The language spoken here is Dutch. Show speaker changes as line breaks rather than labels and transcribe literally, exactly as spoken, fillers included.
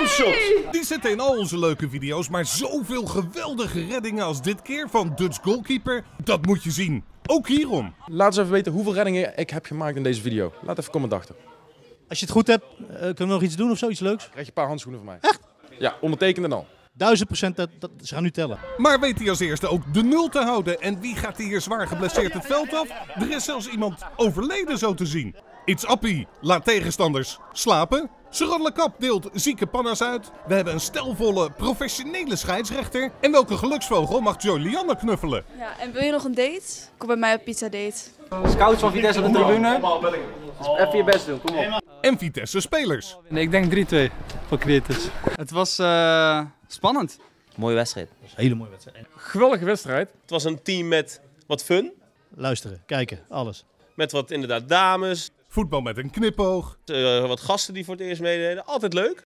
One-shot!
Die zitten in al onze leuke video's, maar zoveel geweldige reddingen als dit keer van Dutch goalkeeper, dat moet je zien. Ook hierom.
Laat eens even weten hoeveel reddingen ik heb gemaakt in deze video. Laat even een comment achter.
Als je het goed hebt, uh, kunnen we nog iets doen of zo, iets leuks?
Krijg je een paar handschoenen van mij.
Echt?
Ja, ondertekend en al.
Duizend procent, dat, dat, ze gaan nu tellen.
Maar weet hij als eerste ook de nul te houden? En wie gaat hier zwaar geblesseerd het veld af? Er is zelfs iemand overleden zo te zien. It's Appie laat tegenstanders slapen. Zijn roddele kap deelt zieke panna's uit. We hebben een stelvolle professionele scheidsrechter. En welke geluksvogel mag Jolianne knuffelen?
Ja, en wil je nog een date? Kom bij mij op pizza date.
Scouts van Vitesse op de tribune. Dus even je best doen, kom op.
En Vitesse spelers.
Nee, ik denk drie twee voor Creators. Het was uh, spannend.
Mooie wedstrijd.
Dat is een hele mooie wedstrijd.
Geweldige wedstrijd.
Het was een team met wat fun.
Luisteren, kijken, alles.
Met wat inderdaad dames.
Voetbal met een knipoog.
Uh, wat gasten die voor het eerst meededen. Altijd leuk.